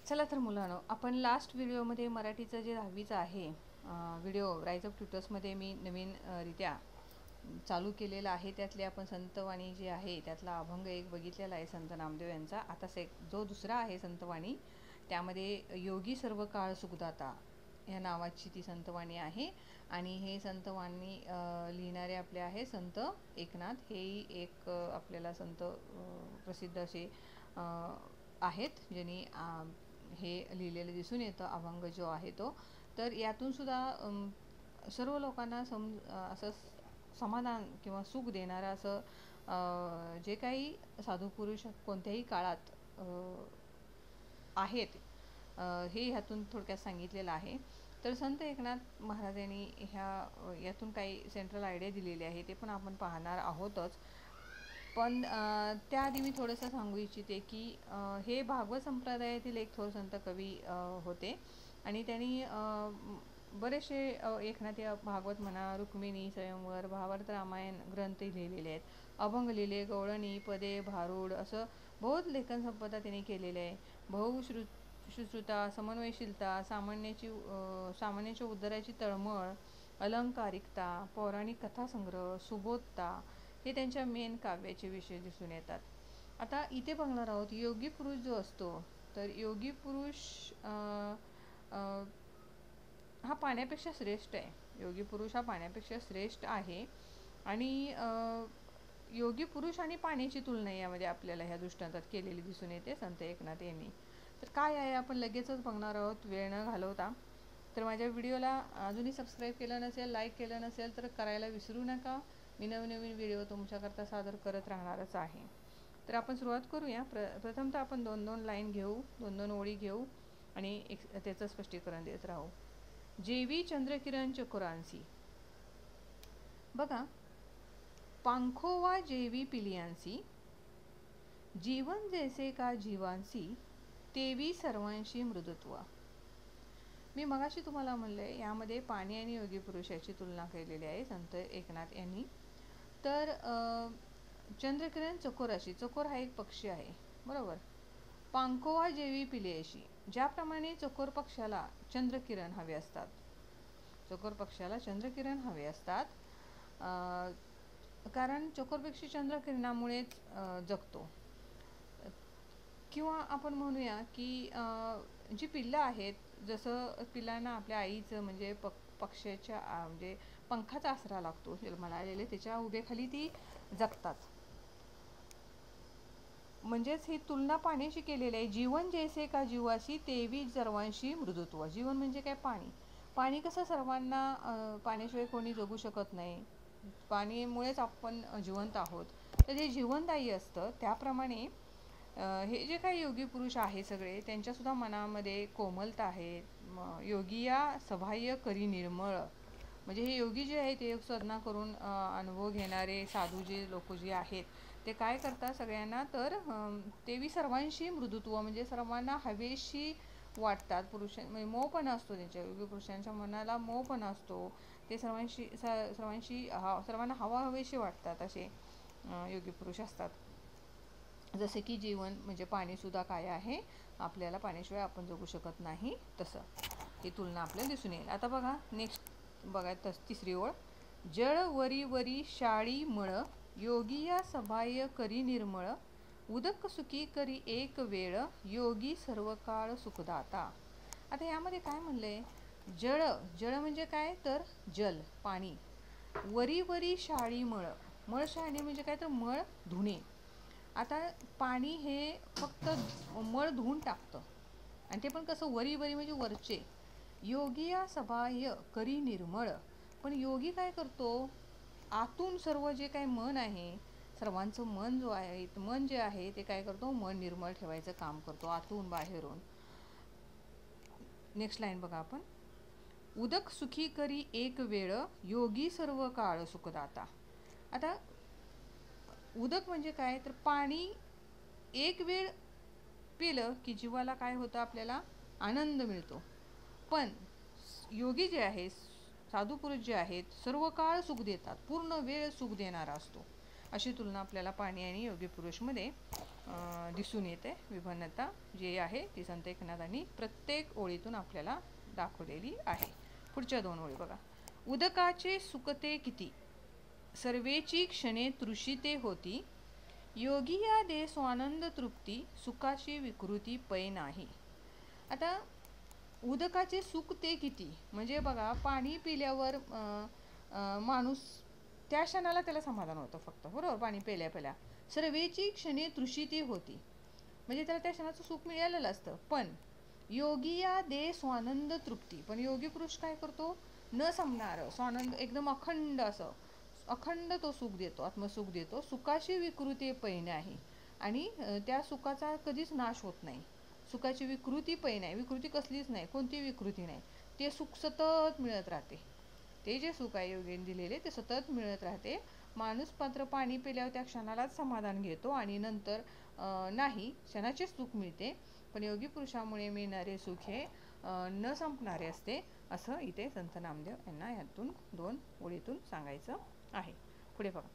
चला तर मुलांनो, आपण लास्ट व्हिडिओमध्ये मराठीचं जे 10वीचं आहे व्हिडिओ राईज ऑफ ट्युटर्समध्ये मी नवीन रित्या चालू केलेला आहे. त्यातले आपण संतवाणी जे आहे त्यातला अभंग एक बघितलेला आहे संत नामदेव यांचा. आता जो दुसरा आहे संतवाणी, त्यामध्ये योगी सर्व काळ सुखदाता या नावाची ती संतवाणी आहे. आणि हे संतवाणी लिहिणारे आपले आहे संत एकनाथ. हेही एक आपल्याला संत प्रसिद्ध असे आहेत, ज्यांनी हे लिहिलेलं दिसून येतं अभंग जो आहे तो. तर यातून सुद्धा सर्व लोकांना असं समाधान किंवा सुख देणारं असं जे काही साधू पुरुष कोणत्याही काळात आहेत हे ह्यातून थोडक्यात सांगितलेलं आहे. तर संत एकनाथ महाराजांनी यातून काही सेंट्रल आयडिया दिलेली आहे, ते पण आपण पाहणार आहोतच. पण त्याआधी मी थोडंसं सांगू इच्छिते की हे भागवत संप्रदायातील एक थोर संत कवी होते आणि त्यांनी बरेचसे एकनाथी भागवत म्हणा, रुक्मिणी स्वयंवर, भावार्थ रामायण ग्रंथ लिहिलेले आहेत, अभंग लिहिले, गवळणी, पदे, भारूड असं बहुत लेखन संपदा त्यांनी केलेले आहे. बहुश्रुता, समन्वयशीलता, सामान्याच्या उद्धाराची तळमळ, अलंकारिकता, पौराणिक कथासंग्रह, सुबोधता हे त्यांच्या मेन काव्याचे विषय दिसून येतात. आता इथे बघणार आहोत योगी पुरुष जो असतो, तर योगी पुरुष हा पाण्यापेक्षा श्रेष्ठ आहे. योगी पुरुष हा पाण्यापेक्षा श्रेष्ठ आहे. आणि योगी पुरुष आणि पाण्याची तुलना यामध्ये आपल्याला ह्या दृष्टांतात केलेली दिसून येते संत एकनाथ यांनी. तर काय आहे आपण लगेचच बघणार आहोत वेळ न घालवता. तर माझ्या व्हिडिओला अजूनही सबस्क्राईब केलं नसेल, लाईक केलं नसेल तर करायला विसरू नका. मी नवनवीन व्हिडिओ तुमच्याकरता सादर करत राहणारच आहे. तर आपण सुरुवात करूया. प्रथमतः आपण 2-2 लाईन घेऊ, 2-2 ओळी घेऊ आणि त्याचं स्पष्टीकरण देत राहू. जेवी चंद्रकिरण चकोरांसी, बघा, पांखोवा जेवी पिलियांसी, जीवन जैसे का जीवांसी, तेवी सर्वांशी मृदुत्व. मी मगाशी तुम्हाला म्हणलंय यामध्ये पाणी आणि योगी पुरुष याची तुलना केलेली आहे संत एकनाथ यांनी. तर चंद्रकिरण चकोराशी, चकोर हा एक पक्षी आहे, बरोबर. पांखोवा जेवी पिलियाशी, ज्याप्रमाणे चकोर पक्षाला चंद्रकिरण हवे असतात, चकोर पक्षाला चंद्रकिरण हवे असतात, कारण चकोर पक्षी चंद्रकिरणामुळेच जगतो. किंवा आपण म्हणूया की जी पिल्लं आहेत, जसं पिल्लांना आपल्या आईचं म्हणजे पक्ष्याच्या म्हणजे पंखाचा आसरा लागतो जन्माला आलेले, त्याच्या उभेखाली ती जगतात. म्हणजेच ही तुलना पाण्याशी केलेली आहे. जीवन जैसे का जीवाशी, तेवी सर्वांशी मृदुत्व. जीवन म्हणजे काय? पाणी. पाणी कसं सर्वांना, पाण्याशिवाय कोणी जगू शकत नाही, पाणीमुळेच आपण जिवंत आहोत. तर जे जीवनदायी असतं त्याप्रमाणे हे जे काही योगी पुरुष आहे सगळे, त्यांच्यासुद्धा मनामध्ये कोमलता आहे. योगिया सबाह्य करी निर्मळ, म्हणजे हे योगी जे आहेत ते योग साधना करून अनुभव घेणारे साधू जे लोक जे आहेत ते काय करतात सगळ्यांना, तर तेवी सर्वांशी मृदुत्व, म्हणजे सर्वांना हवेशी वाटतात. म्हणजे मोहपणा असतो त्यांच्या, योगी पुरुषांच्या मनाला मोहपणा असतो. ते सर्वांना हवेशी वाटतात असे योगी पुरुष असतात. जसे की जीवन म्हणजे पाणीसुद्धा काय आहे, आपल्याला पाण्याशिवाय आपण जगू शकत नाही, तसं ही तुलना आपल्याला दिसून येईल. आता बघा नेक्स्ट बघा, तिसरी ओळ. जळ वरी वरी शाळी मळ, योगिया सबाह्य करी निर्मळ, उदक सुखी करी एक वेळ, योगी सर्व काळ सुखदाता. आता यामध्ये काय म्हणलंय, जळ, जळ म्हणजे काय, तर जल, पाणी. वरी वरी शाळी मळ, मळ शाळी म्हणजे काय, तर मळ धुणे. आता पाणी हे फक्त मळ धुवून टाकतं, आणि ते पण कसं, वरी वरी म्हणजे वरचे. योगिया सबाह्य करी निर्मळ, पण योगी काय करतो, आतून सर्व जे काही मन आहे, सर्वांचं मन जो आहे, मन जे आहे ते काय करतो, मन निर्मळ ठेवायचं काम करतो आतून बाहेरून. नेक्स्ट लाईन बघा आपण. उदक सुखी करी एक वेळ, योगी सर्व काळ सुखदाता. आता उदक म्हणजे काय, तर पाणी एक वेळ पिलं की जीवाला काय होतं, आपल्याला आनंद मिळतो. पण योगी जे आहे, साधू पुरुष जे आहेत, सर्व काळ सुख देतात, पूर्ण वेळ सुख देणारा असतो. अशी तुलना आपल्याला पाणी आणि योगी पुरुषमध्ये दिसून येते विभिन्नता जी आहे ती संत एकनाथांनी प्रत्येक ओळीतून आपल्याला दाखवलेली आहे. पुढच्या 2 ओळी बघा. उदकाचे सुकते किती, सर्वेची क्षणे तृषिते होती, योगी या दे स्वानंद तृप्ती, सुखाची विकृती पै नाही. आता उदकाचे सुख ते किती म्हणजे बघा, पाणी पिल्यावर माणूस त्या क्षणाला त्याला समाधान होतं फक्त, बरोबर. पाणी प्यायल्या सर्वेची क्षणे तृषिती होती म्हणजे त्याला त्या क्षणाचं सुख मिळालेलं असतं. पण योगिया दे स्वानंद तृप्ती, पण योगी पुरुष काय करतो, न संपणारं स्वानंद एकदम अखंड असं अखंड तो सुख देतो, आत्मसुख देतो. सुखाची विकृती पै नाही आणि त्या सुखाचा कधीच नाश होत नाही. सुखाची विकृती पै नाही, विकृती कसलीच नाही, कोणती विकृती नाही. ते सुख सतत मिळत राहते. ते जे सुख आहे योगीने दिलेले ते सतत मिळत राहते. माणूस मात्र पाणी पिल्यावर त्या क्षणालाच समाधान घेतो आणि नंतर नाही, क्षणाचे सुख मिळते. पण योगी पुरुषामुळे मिळणारे सुख हे न संपणारे असते, असं इथे संत नामदेव यांना यातून 2 ओळीतून सांगायचं आहे. पुढे बघा.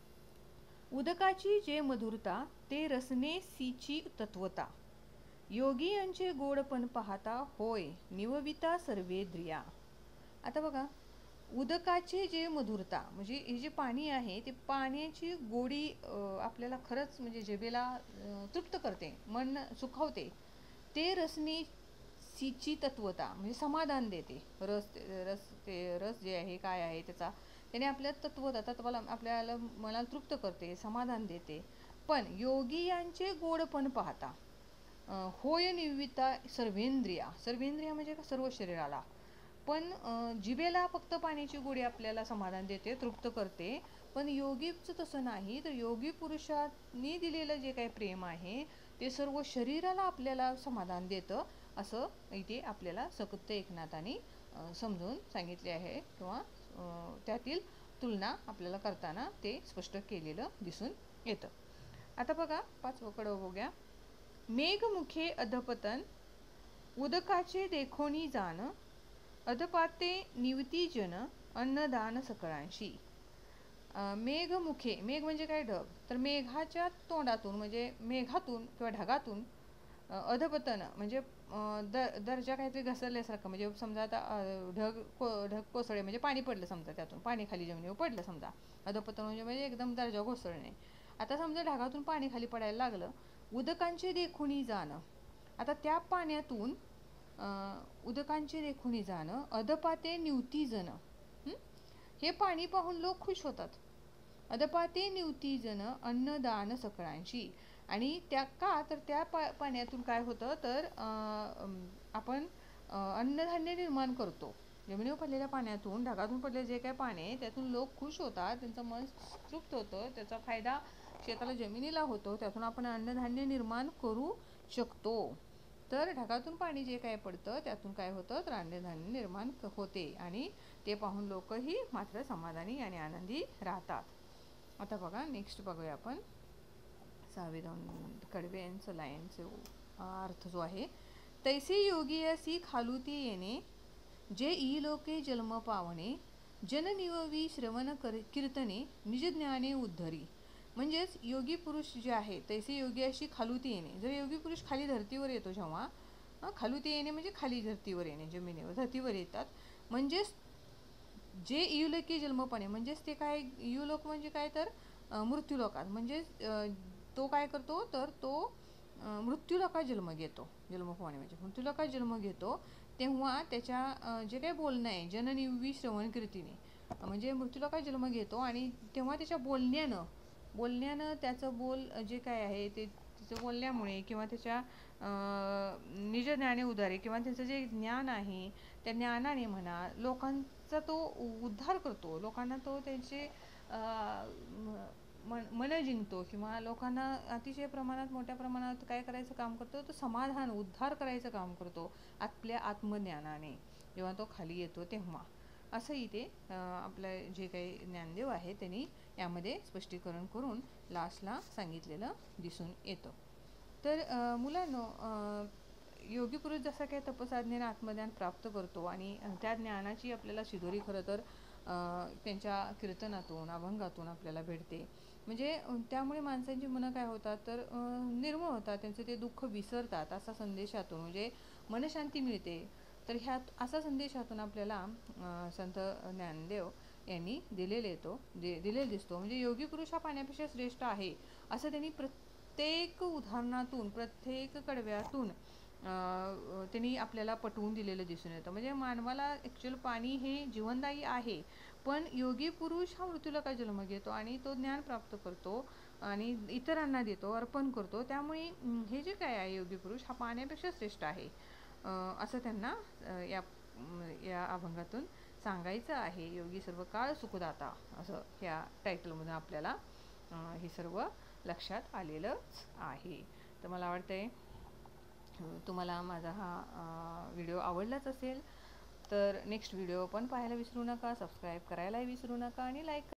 उदकाची जे मधुरता, ते रसने सीची तत्वता, योगी यांचे गोडपण पाहता, होय निवविता सर्वेंद्रिया. आता बघा, उदकाचे जे मधुरता म्हणजे हे जे पाणी आहे ते पाण्याची गोडी आपल्याला खरंच म्हणजे जिभेला तृप्त करते, मन सुखावते. ते रसने सीची तत्वता म्हणजे समाधान देते. रस जे आहे काय आहे त्याने आपल्या तत्वाला आपल्याला मनाला तृप्त करते, समाधान देते. पण योगी यांचे गोडपण पाहता, होय निविता सर्वेंद्रिया. सर्वेंद्रिया म्हणजे का, सर्व शरीराला. पण जिभेला फक्त पाण्याची गोडी आपल्याला समाधान देते, तृप्त करते. पण योगीचं तसं नाही. तर योगी पुरुषांनी दिलेलं जे काही प्रेम आहे ते सर्व शरीराला आपल्याला समाधान देतं, असं इथे आपल्याला संत एकनाथांनी समजून सांगितले आहे किंवा त्यातील तुलना आपल्याला करताना ते स्पष्ट केलेलं दिसून येतं. आता बघा 5वं कडं बघूया. मेघमुखे अधपतन, उदकाचे देखोनी जाण, अधपाते निवती जन, अन्नदान सकळांशी. मेघमुखे, मेघ म्हणजे काय, ढग. तर मेघाच्या तोंडातून म्हणजे मेघातून किंवा ढगातून अधपतन म्हणजे दर्जा काहीतरी घसरल्यासारखं. म्हणजे समजा आता ढग कोसळले म्हणजे पाणी पडलं, समजा त्यातून पाणी खाली जमिनीवर पडलं समजा. अधपतन म्हणजे एकदम दर्जा कोसळणे. आता समजा ढगातून पाणी खाली पडायला लागलं, उदकांचे देखुनी जाणं. आता त्या पाण्यातून उदकांचे देखुनी जाणं, अधपाते निवती जन. हे पाणी पाहून लोक खुश होतात. अधपाते निवती जन, अन्नदान सकळांशी. आणि त्या का तर त्या पाण्यातून काय होतं तर आपण अन्नधान्य निर्माण करतो. जमिनीवर पडलेल्या पाण्यातून, ढगातून पडलेले जे काय पाणी आहे त्यातून लोक खुश होतात, त्यांचं मन तृप्त होतं, त्याचा फायदा शेताला जमिनीला होतो, त्यातून आपण अन्नधान्य निर्माण करू शकतो. तर ढगातून पाणी जे काय पडतं त्यातून काय होतं तर अन्नधान्य निर्माण होते आणि ते पाहून लोकही मात्र समाधानी आणि आनंदी राहतात. आता बघा नेक्स्ट बघूया आपण 6वे कडवे यांचं लाईनचे अर्थ जो आहे. तैसे योगी असी खालुती येणे, जे ई लोके जन्म पावणे, जननिववी श्रवण कीर्तने, निज ज्ञाने उद्धरी. म्हणजेच योगी पुरुष जे आहे तैसे योगी अशी खालुती येणे. जर योगी पुरुष खाली धर्तीवर येतो जेव्हा, खालुती येणे म्हणजे खाली धर्तीवर येणे, जमिनीवर धर्तीवर येतात. म्हणजेच जे इयुलोकी जन्मपणे म्हणजेच ते काय, इयुलोक म्हणजे काय तर मृत्यूलोकात. म्हणजे तो काय करतो तर तो मृत्यूलोकात जन्म घेतो. जन्मपणे म्हणजे मृत्यूलोकात जन्म घेतो. तेव्हा त्याच्या जे काही बोलणं आहे, जननिववी श्रवण कीर्तीने म्हणजे मृत्यूलोकात जन्म घेतो आणि तेव्हा त्याच्या बोलण्यानं त्याचं बोल जे काय आहे ते तिचं बोलण्यामुळे किंवा त्याच्या निज ज्ञाने उद्धारे किंवा त्याचं जे ज्ञान आहे त्या ज्ञानाने म्हणा लोकांचा तो उद्धार करतो. लोकांना तो त्यांचे मन जिंकतो किंवा लोकांना अतिशय प्रमाणात मोठ्या प्रमाणात काय करायचं काम करतो तर समाधान उद्धार करायचं काम करतो आपल्या आत्मज्ञानाने जेव्हा तो खाली येतो तेव्हा. असं इथे आपलं जे काही ज्ञानदेव आहे त्यांनी यामध्ये स्पष्टीकरण करून लास्टला सांगितलेलं दिसून येतं. तर मुलांनो, योगी पुरुष जसा काही तपसाधनेने आत्मज्ञान प्राप्त करतो आणि त्या ज्ञानाची आपल्याला शिदोरी खरं तर त्यांच्या कीर्तनातून अभंगातून आपल्याला भेटते. म्हणजे त्यामुळे माणसांची मनं काय होतात तर निर्मळ होतात, त्यांचं ते दुःख विसरतात असा संदेशातून म्हणजे मनशांती मिळते. तर ह्यात असा संदेशातून आपल्याला संत ज्ञानदेव यांनी दिलेला दिसतो. म्हणजे योगी पुरुष हा पाण्यापेक्षा श्रेष्ठ आहे असं त्यांनी प्रत्येक उदाहरणातून प्रत्येक कडव्यातून त्यांनी आपल्याला पटवून दिलेलं दिसून येतं. म्हणजे मानवाला ॲक्च्युअल पाणी हे जीवनदायी आहे, पण योगी पुरुष हा मृत्यूला काय जन्म घेतो आणि तो ज्ञान प्राप्त करतो आणि इतरांना देतो, अर्पण करतो. त्यामुळे हे जे काय आहे योगी पुरुष हा पाण्यापेक्षा श्रेष्ठ आहे असं त्यांना या अभंगातून सांगायचं आहे. योगी सर्व काळ सुखदाता असं ह्या टायटलमधून आपल्याला हे सर्व लक्षात आलेलंच आहे. तर मला वाटतंय तुम्हाला माझा हा व्हिडिओ आवडलाच असेल. तर नेक्स्ट व्हिडिओ पण पाहायला विसरू नका, सबस्क्राईब करायलाही विसरू नका आणि लाईक